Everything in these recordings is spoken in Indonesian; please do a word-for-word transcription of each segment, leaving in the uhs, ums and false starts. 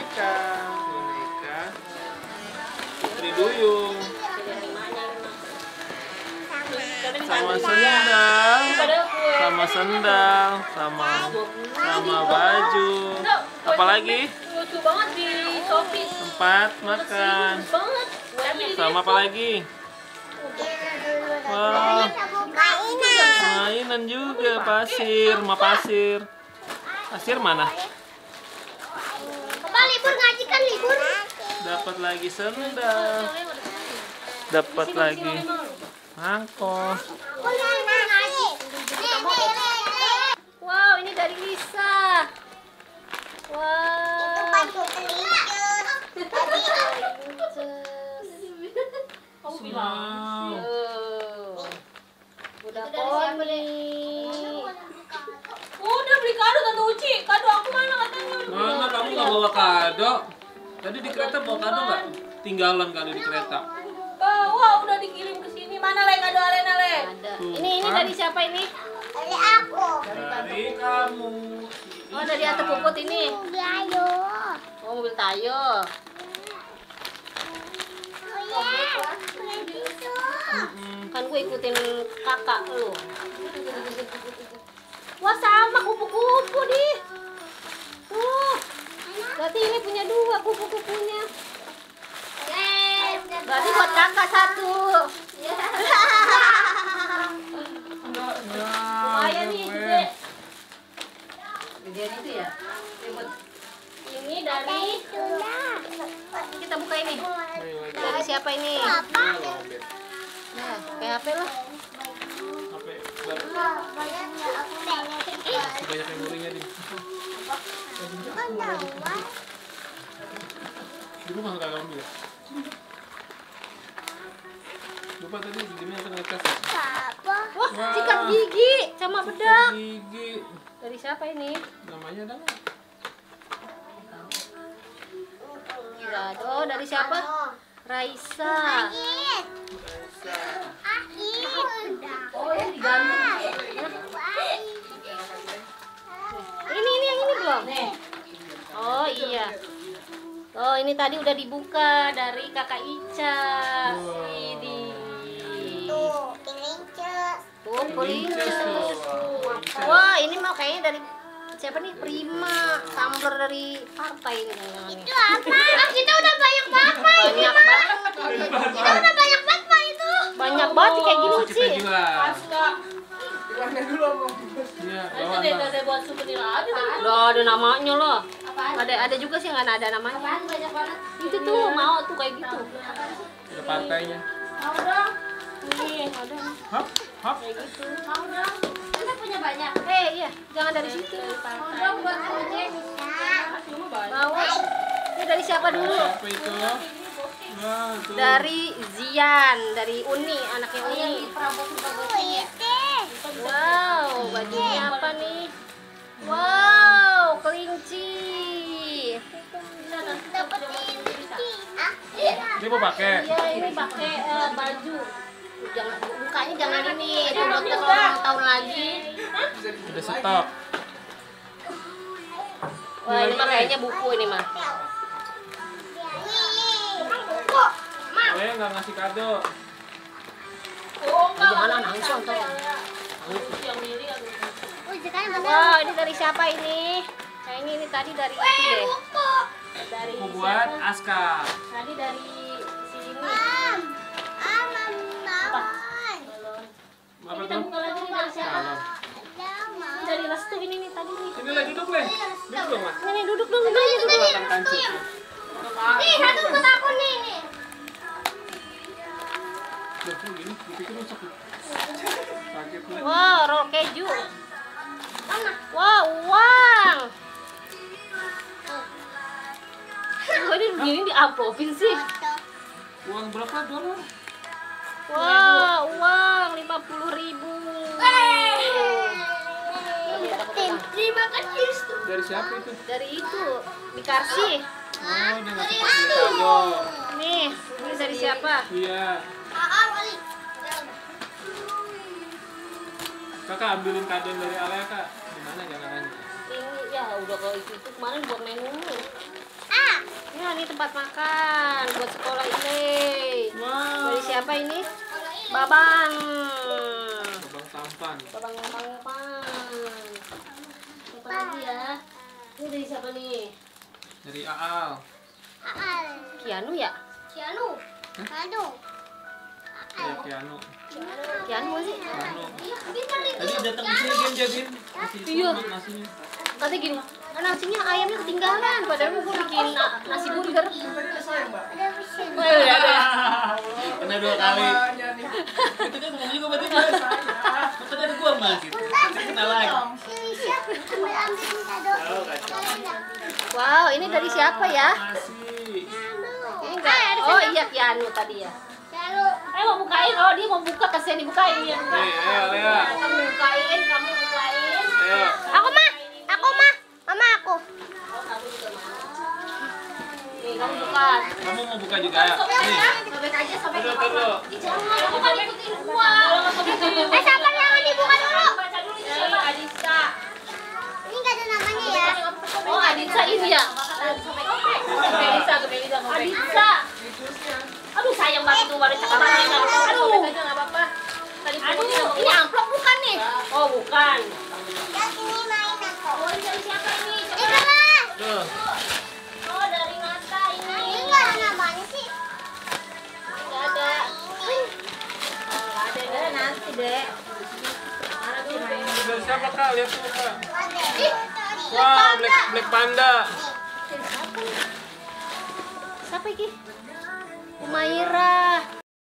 boneka, boneka. Putri Duyung. Sama sendal, sama sendal, sama sama baju. Apalagi? Lucu banget di Shopee. Tempat makan. Sama apa lagi? Wah, mainan juga, pasir, rumah pasir. Pasir mana? Papa libur ngaji kan libur? Dapat lagi sendal. Dapat lagi mangkok. Wow, ini dari Lisa. Wow. Wow. Udah poni. Udah beli kado Tante Uci. Kado aku mana katanya? Mana kamu nggak bawa kado? Tadi di kereta bawa kado nggak? Tinggalan kali di kereta. Bawa udah dikirim ke sini. Mana le kado Alena le? Ada. Tuh, Ini ini kan? dari siapa ini? Dari aku. Dari kamu. Oh, dari Ate Puput ini. Ayo. Oh, mobil Tayo. Oh ya. Begitu. Kan gue ikutin kakak lu. Wah, sama kupu-kupu nih. Tuh. Berarti ini punya dua kupu-kupunya. Berarti buat kakak satu. Lumayan nih, gede. Gedean itu ya? Ini dari kita buka ini. Dari siapa ini? Nah, pakai H P lah. H P baru. Banyak memorinya di. Di rumah nggak kamu ya? Lupa tadi gimana kan ngetes. Wah, sikat gigi sama bedak. Gigi. Dari siapa ini? Namanya ada nggak? Gado, dari siapa? Raisa. Oh, yang digantung. Ini ini yang ini belum? Oh iya. Oh, ini tadi udah dibuka dari Kakak Ica. Ini. Tuh, princess. Wah, ini mah kayaknya dari siapa nih? Prima, tumbler dari partai ini. Itu apa? Kita udah banyak banget Pak. Banyak banget. Kita udah banyak banget Pak itu. Banyak banget kayak gini Kita sih. juga. Aska. Iya, Itu bawa deh ntar. ada buat souvenir aja tadi. Loh, ada namanya loh. Ada ada juga sih yang nggak ada namanya. Banyak banget. Itu tuh mau tuh kayak gitu. Ada partainya. Mau dong. Nih, ada. Hap, hap. Kayak gitu. Mau dong. Kita punya banyak. Eh, iya, jangan dari situ. Mau dong buat ojek. Bawa. Ini dari siapa dulu? Apa itu? Nah, tuh. Dari Zian, dari Uni, anaknya Uni. Wow, bajunya apa nih? Wow, kelinci. Dapat ini. Ah, Ini mau pakai. Ya, ini pakai eh, baju. Jangan bukanya jangan ini, buat tahun tahun lagi. Udah stok. Wah, ini mah kayaknya buku ini mah. Saya nggak ngasih kado. Oh, enggak. Jangan nangis nonton. Yang milih aku. Oh, sekarang bener. Wow, ini dari siapa ini? Kayaknya ini tadi dari itu deh. Buku. Dari Mau buat siapa? Aska. Tadi dari sini. Mam. Ah, mam. Apa? Apa Kita tuh? buka lagi nih dari siapa? Kalau. Ini dari Restu ini nih tadi nih. Ini lagi duduk, Le. Duduk dong, Mas. Ini duduk dulu dulu duduk. Makan kanci. Ih, satu buat aku nih. nih. Loh, kok gini? Dipikir rusak. Sakit, Le. Wow, roll keju. Wow, uang. Oh, ini begini di uploadin sih. Uang berapa dolar? Wow, uang lima puluh ribu. Terima kasih. Dari siapa itu? Dari itu dikasih. Oh, dia ngasih pakai kado. Nih, ini dari siapa? Iya. Ah, kali. Kakak ambilin kado dari Alea, Kak. Gimana jangan nanya? Ini ya udah kalau itu, itu kemarin buat main dulu. Ah, Nah, ini tempat makan buat sekolah ini. Wow. Dari siapa ini? Babang. Abang Tampan. Babang Babang Babang. Apa lagi ya? Ini dari siapa nih? Dari Aal. Aal. Kianu ya? Cianu. Aduh. Ya, Piano. Kianu sih. Piano. Iya, bisa nih. Tadi datang ke sini dia jadiin nasi Iya. sumbat nasinya. Katanya gini, "Ah, nasinya ayamnya ketinggalan, padahal mau bikin na- nasi burger." Ada mesin. Oh, iya, ada. Kena dua kali. Itu kan ngomong juga berarti dia. Makanya ada gua mas gitu. Kena lagi. Sini, siap. Ambil ambilin kado. Oh, kacau. Wow, ini dari siapa ya? Nasi. Ini enggak. Oh iya, Kianu tadi ya. Cianu. Eh mau bukain, oh dia mau buka, kasihan dibukain ya. Nih, ayo Lea. Kamu bukain, kamu bukain. Ayo. Aku mah. Aku mah. Mama aku. Oh, kamu juga mau. Nih, kamu buka. Kamu mau buka juga? Nih. Sobek aja, sobek. Tunggu, tunggu. Ih, jangan, aku kan ikutin gua. Eh, sabar jangan dibuka dulu. Baca dulu ini siapa? Adisa. Ini nggak ada namanya ya. Oh, Adisa ini ya. Adisa, Adisa, Adisa. Aduh, sayang banget tuh baru cakap mereka. Aduh, sobek aja nggak apa-apa. Tadi Aduh, ini amplop bukan nih? Oh, bukan. Ya, ini mainan kok. Oh, ini dari siapa ini? Ini Coba. kelas. Tuh. Oh, dari Nata ini. Ini nggak ada namanya sih. Nggak ada. Oh, nggak ada, deh. Nanti, Dek. Mana tuh main? Dari siapa kak? Lihat tuh kak. Ih, Wah, Black Black Panda. Siapa ini? Umaira.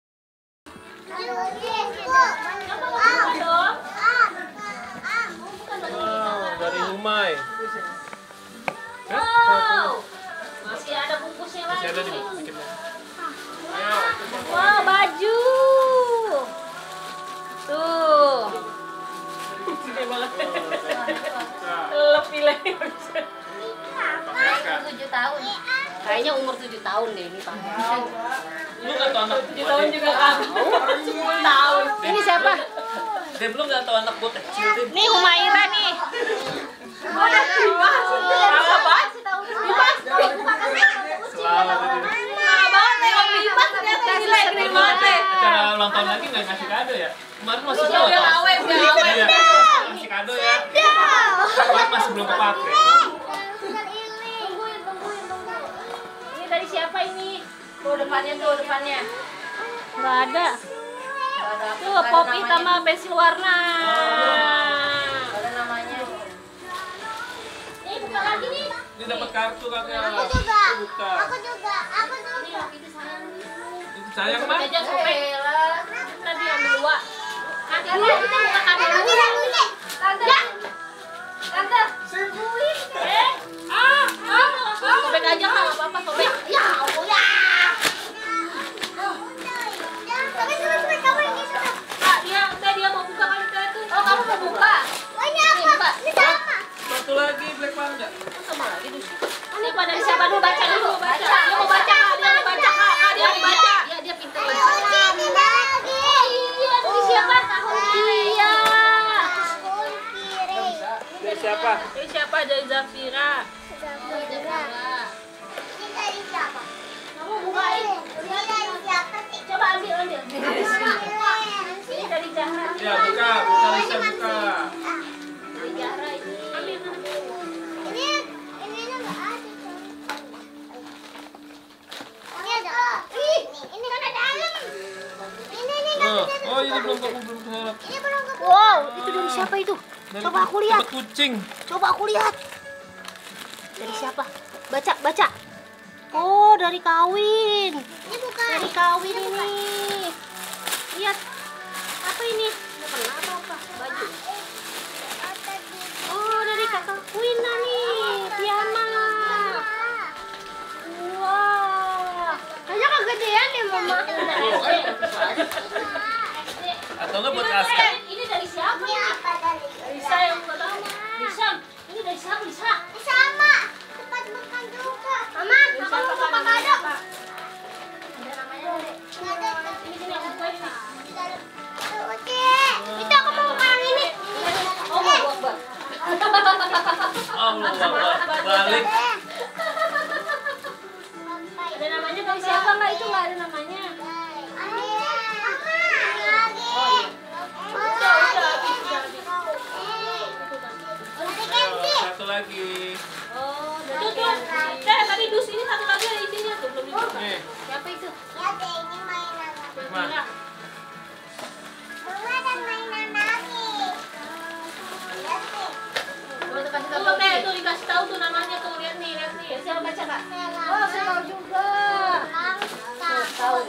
Wow, dari Humai. Hah? Wow. Masih ada bungkusnya lagi. Masih ada nih, dikit lagi. Ayo. Wow, baju. Tuh. Lebih lagi. tujuh tahun. Kayaknya umur tujuh tahun deh ini, Pak. Lu nggak tahu anak tujuh tahun juga kan. sepuluh tahun. Ini siapa? Dia belum nggak tahu anak gua kecil deh. Nih Humaira nih. Udah dibahas itu. Apa? Dibahas. Selamat ini. Parah banget nih kalau dibahas ternyata nilai gede banget deh. Acara ulang tahun lagi nggak ngasih kado ya? Kemarin masih Udah udah lawe, udah lawe. Iya. Kasih kado ya. Kemarin masih belum kepake. Ini dari siapa ini? Tuh depannya tuh depannya. Nggak ada. Tuh Poppy sama pensil warna. Ada namanya. Ini buka lagi nih. Ini dapat kartu kakak. Aku juga. Buka. Aku juga. Aku juga. Itu sayang mah. Aja sobek. Tadi ambil dua. Nanti dulu kita buka kado dulu. Tante. Tante. Eh. Ah, ah, ah. Sobek aja nggak apa-apa sobek. Ya, Allah ya. Tapi sebentar kamu yang gitu. Kak, dia, teh dia mau buka kali teh tuh. Oh, kamu mau buka? Oh, ini apa? Ini sama. Satu lagi Black Panda. Sama lagi tuh. Ini pada siapa dulu baca dulu baca. Dia mau baca, dia mau baca Kak. Kak, dia mau baca. Dia dia pintar baca. Ini lagi. Iya, dari siapa? Iya. Dari siapa? Dari siapa? Dari Zafira. Ini dari siapa? Kamu bukain. Ini dari siapa sih? Coba ambil, ambil. Ini dari Zahra. Ya buka, buka bisa buka. Dari Zahra ini. Ambil, ambil. Ini ini nggak ada. Ini ada. Ih, ini kan ada dalam. Ini ini Oh, oh ini belum aku belum keharap. ini belum ke. Wow, itu dari siapa itu? Dari- Coba aku lihat. dapat kucing. Coba aku lihat. Dari siapa? Baca, baca. Oh, dari kawin. Ini bukan. Dari kawin ini. Lihat. Apa ini? Nggak pernah apa apa? Baju. Oh, dari kakak Wina nih. Tiana. Wah. Kayaknya kegedean deh, Mama. Atau enggak buat Aska? Ini dari siapa Ini ya? apa dari? Lisa yang nggak tahu. Lisa. Ini dari siapa, Lisa? Ini sama. Tempat makan juga. Mama, Lisa aku mau apa buka namanya, kado. Pak? Ada namanya, Dek. Nggak ada. Ini sini aku bukain, Pak. Uci, itu aku mau buka yang ini. Oh, mau buat, Bang. Oh, Allah, balik. Ada namanya dari siapa nggak? Itu nggak ada namanya. Udah, udah habis, udah habis. Ayo, satu lagi. Oh, dari Tuh tuh. Kenzi. Eh tadi dus ini satu lagi ada isinya tuh belum dibuka. Nih, Siapa itu? Ma. Boleh kasih tahu Tuh Topi? nih tuh dikasih tahu tuh namanya tuh lihat nih lihat nih. Siapa baca kak? Oh, saya tahu juga. Tuh, tahu.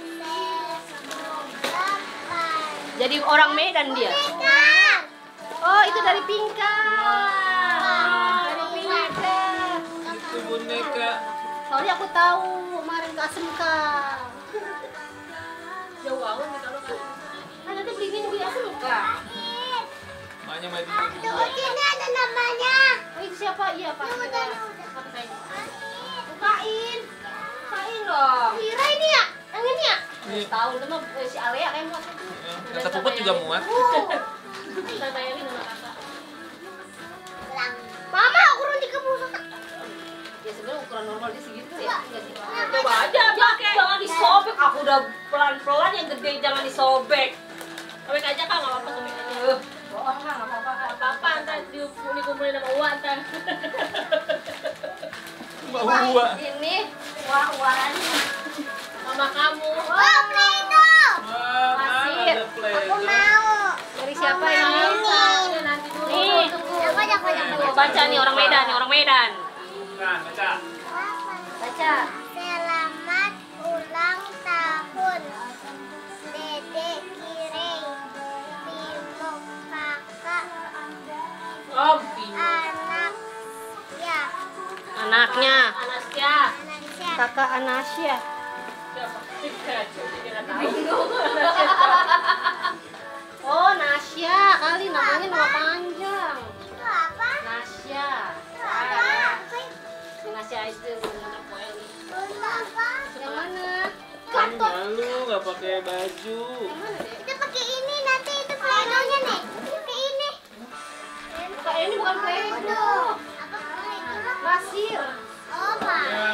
Jadi orang Medan dia. Oh, itu dari Pinka. Dari Pinka. Itu boneka. Soalnya aku tahu kemarin ke Asmk. Jauh banget nih kalau kan. Nah, nanti beli ini beli Asmk. Maknya maju dulu. ada namanya. Oh, itu siapa? Iya, Pak. Udah, udah, udah. Apa saya? Bukain. Bukain dong. Kira ini ya? Yang ini ya? Nih. Tahu itu mah eh, si Alea kayak muat itu. Kata Puput juga muat. Kita bayangin sama kakak. Mama, ukuran tiga puluh kakak. Ya sebenarnya ukuran normal dia segitu ya. Iya sih, Pak. Coba aja pakai. Jangan disobek. Aku udah pelan-pelan yang gede jangan disobek. Sobek aja kak nggak apa-apa sobek aja. Eh, bohong lah, nggak apa-apa. Nggak apa-apa ntar dikumpulin sama Uwa ntar. Mbak Uwa. Ini wah-wahan. Mama kamu. Oh, Play-Doh. Wah, Masih. ada play. Aku mau. Dari siapa Mama ini? ini. Nanti dulu. Nih. Tunggu. Aku ada banyak Tuh, baca nih orang Medan, nih orang Medan. Bukan, baca. Baca. Selamat ulang tahun, Dede Kirei, Bimo kakak, Oh, Bimo. anak ya, Anaknya. Anasya. Anasya. Kakak Anasya. Siapa? Tidak, dia nggak tahu. Oh, Nasya. Kali namanya nama panjang. Itu apa? Nasya. Itu apa? Si Nasya itu bener poel. Itu apa? Yang mana? Kan malu nggak pakai baju. Yang mana deh? Kita pakai ini nanti itu Play-Doh-nya nih. Pakai ini. Bukan ini bukan Play-Doh. Apa Play-Doh? Pasir. Oh, Pak. Ya.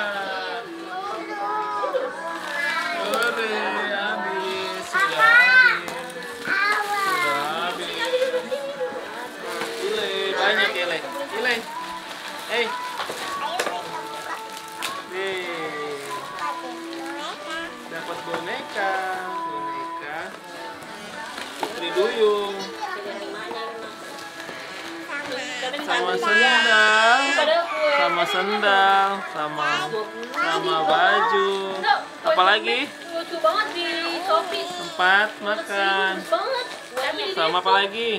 Sore habis, sudah habis, Awal. sudah habis. Ile, banyak Ile. Ile. Hey, Ayo kita buka. nih. Pakai boneka. Dapat boneka, boneka. Putri Duyung sama sendal, sama sendal, sama sama baju. Apalagi Lucu banget di Shopee. tempat makan. Lucu banget. Tapi di Sama apa lagi?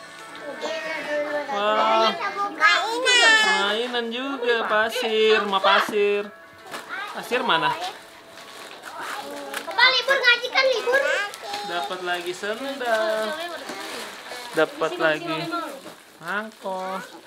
Wah, Kita buka ini. mainan juga pasir, rumah pasir. Pasir mana? Papa libur ngaji kan libur? Dapat lagi sendal, dapat lagi mangkok.